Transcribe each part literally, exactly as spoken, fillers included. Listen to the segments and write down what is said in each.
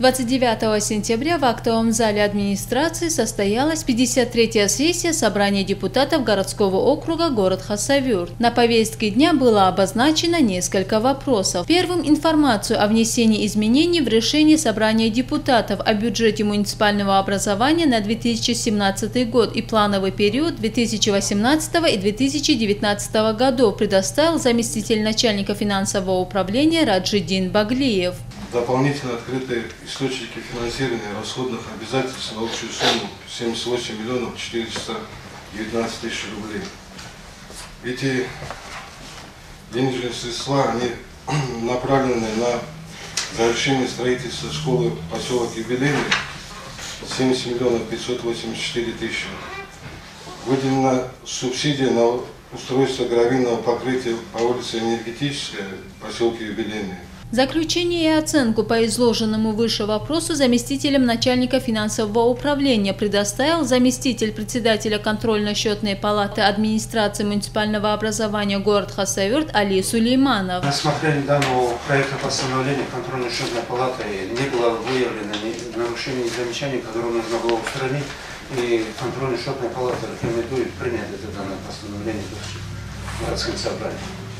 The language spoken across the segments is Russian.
двадцать девятого сентября в актовом зале администрации состоялась пятьдесят третья сессия собрания депутатов городского округа город Хасавюрт. На повестке дня было обозначено несколько вопросов. Первым – информацию о внесении изменений в решение собрания депутатов о бюджете муниципального образования на две тысячи семнадцатый год и плановый период две тысячи восемнадцатого и две тысячи девятнадцатого годов предоставил заместитель начальника финансового управления Раджидин Баглиев. Дополнительно открыты источники финансирования расходных обязательств на общую сумму семьдесят восемь миллионов четыреста девятнадцать тысяч рублей. Эти денежные средства они направлены на завершение строительства школы поселок Юбилейный семьдесят миллионов пятьсот восемьдесят четыре тысячи. Выделена субсидия на устройство гравийного покрытия по улице Энергетическая в поселке Юбилейный. Заключение и оценку по изложенному выше вопросу заместителем начальника финансового управления предоставил заместитель председателя контрольно-счетной палаты администрации муниципального образования город Хасавюрт Али Сулейманов. На рассмотрении данного проекта постановления контрольно-счетной палаты не было выявлено нарушений и замечаний, которые нужно было устранить, и контрольно-счетная палата рекомендует принять это данное постановление городским собранием.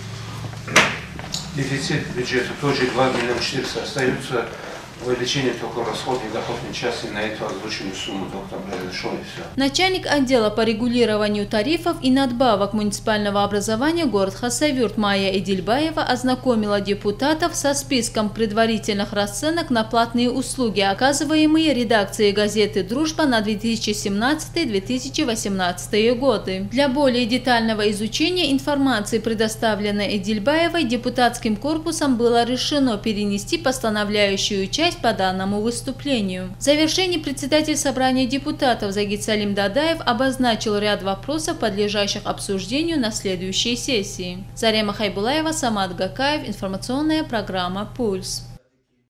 Дефицит бюджета тоже два миллиона четыреста остается. Увеличение только расходной и доходной части на эту озвученную сумму только произошло и все. Начальник отдела по регулированию тарифов и надбавок муниципального образования город Хасавюрт Майя Эдильбаева ознакомила депутатов со списком предварительных расценок на платные услуги, оказываемые редакцией газеты «Дружба» на две тысячи семнадцатый — две тысячи восемнадцатый годы. Для более детального изучения информации, предоставленной Эдильбаевой, депутатским корпусом было решено перенести постановляющую часть по данному выступлению. В завершении председатель собрания депутатов Загид Салим Дадаев обозначил ряд вопросов, подлежащих обсуждению на следующей сессии. Зарема Хайбулаева, Самат Гакаев, информационная программа «Пульс».